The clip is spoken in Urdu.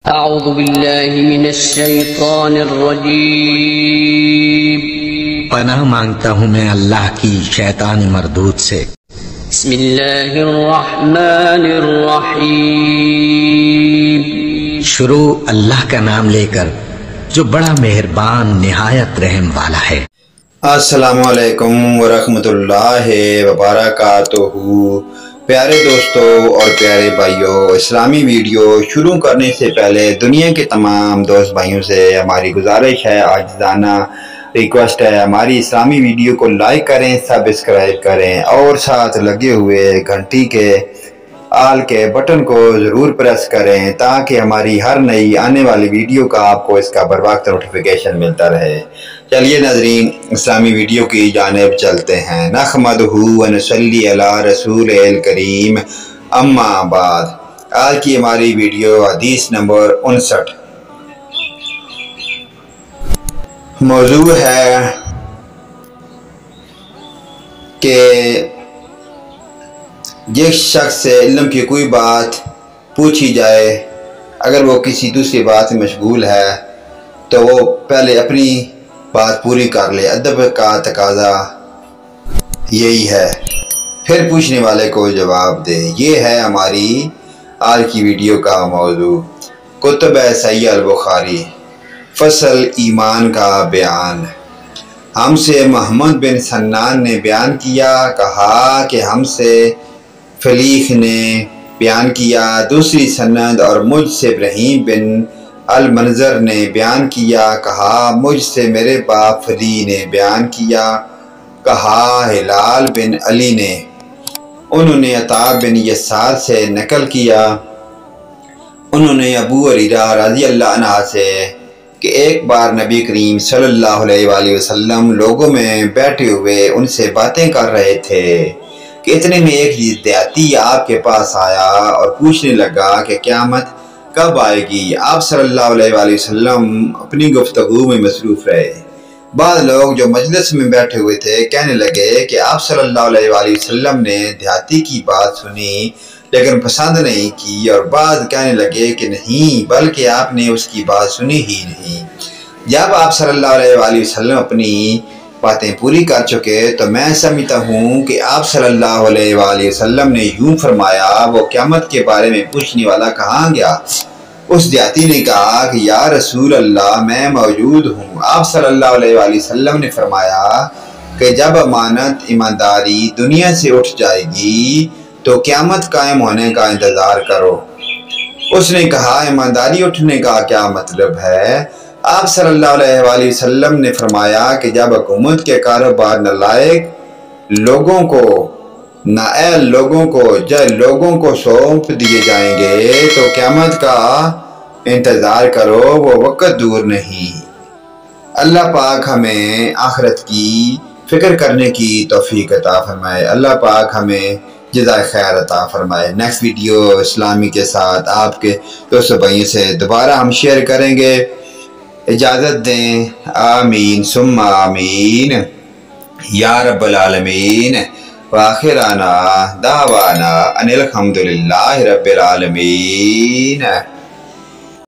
اعوذ باللہ من الشیطان الرجیم۔ پناہ مانگتا ہوں میں اللہ کی شیطان مردود سے۔ بسم اللہ الرحمن الرحیم۔ شروع اللہ کا نام لے کر جو بڑا مہربان نہایت رحم والا ہے۔ السلام علیکم ورحمۃ اللہ وبرکاتہ۔ پیارے دوستو اور پیارے بھائیوں، اسلامی ویڈیو شروع کرنے سے پہلے دنیا کے تمام دوست بھائیوں سے ہماری گزارش ہے، عاجزانہ ریکویسٹ ہے، ہماری اسلامی ویڈیو کو لائک کریں، سبسکرائب کریں اور ساتھ لگے ہوئے گھنٹی کے آل کے بٹن کو ضرور پریس کریں تاکہ ہماری ہر نئی آنے والی ویڈیو کا آپ کو اس کا بر وقت نوٹیفیکیشن ملتا رہے۔ چلیے ناظرین، اسلامی ویڈیو کی جانب چلتے ہیں۔ نحمدہ ونصلی علی رسول الکریم، اما بعد۔ آج کی ہماری ویڈیو حدیث نمبر 59 موضوع ہے کہ جس شخص سے علم کی کوئی بات پوچھی جائے، اگر وہ کسی دوسری بات میں مشغول ہے تو وہ پہلے اپنی بات پوری کر لے۔ ادب کا تقاضا یہی ہے، پھر پوچھنے والے کو جواب دے۔ یہ ہے ہماری آج کی ویڈیو کا موضوع۔ کتب صحیح البخاری، فصل ایمان کا بیان۔ ہم سے محمد بن سنان نے بیان کیا، کہا کہ ہم سے فلیح نے بیان کیا، دوسری سند، اور مجھ سے ابراہیم بن المنظر نے بیان کیا، کہا مجھ سے میرے باپ فلی نے بیان کیا، کہا ہلال بن علی نے۔ انہوں نے عطا بن یسار سے نقل کیا، انہوں نے ابو ہریرہ رضی اللہ عنہ سے کہ ایک بار نبی کریم صلی اللہ علیہ وآلہ وسلم لوگوں میں بیٹھے ہوئے ان سے باتیں کر رہے تھے کہ اتنے میں ایک دیہاتی آپ کے پاس آیا اور پوچھنے لگا کہ قیامت کب آئے گی؟ آپ صلی اللہ علیہ وآلہ وسلم اپنی گفتگو میں مصروف رہے۔ بعض لوگ جو مجلس میں بیٹھے ہوئے تھے کہنے لگے کہ آپ صلی اللہ علیہ وآلہ وسلم نے دیہاتی کی بات سنی لیکن پسند نہیں کی، اور بعض کہنے لگے کہ نہیں بلکہ آپ نے اس کی بات سنی ہی نہیں۔ جب آپ صلی اللہ علیہ وآلہ وسلم اپنی باتیں پوری کر چکے تو میں سمجھتا ہوں کہ آپ صلی اللہ علیہ وآلہ وسلم نے یوں فرمایا، وہ قیامت کے بارے میں پوچھنے والا کہاں گیا؟ اس دیہاتی نے کہا کہ یا رسول اللہ میں موجود ہوں۔ آپ صلی اللہ علیہ وآلہ وسلم نے فرمایا کہ جب امانت ایمانداری دنیا سے اٹھ جائے گی تو قیامت قائم ہونے کا انتظار کرو۔ اس نے کہا ایمانداری اٹھنے کا کیا مطلب ہے؟ آپ صلی اللہ علیہ وآلہ وسلم نے فرمایا کہ جب حکومت کے کاروبار نالائق لوگوں کو، نااہل لوگوں کو، جب لوگوں کو سونپ دیے جائیں گے تو قیامت کا انتظار کرو، وہ وقت دور نہیں۔ اللہ پاک ہمیں آخرت کی فکر کرنے کی توفیق عطا فرمائے۔ اللہ پاک ہمیں جزائے خیر عطا فرمائے۔ نیکسٹ ویڈیو اسلامی کے ساتھ آپ کے دوستوں بھائیوں سے دوبارہ ہم شیئر کریں گے۔ اجازت دیں، آمین ثم آمین یا رب العالمین، وآخرنا دعوانا ان الحمدللہ رب العالمین۔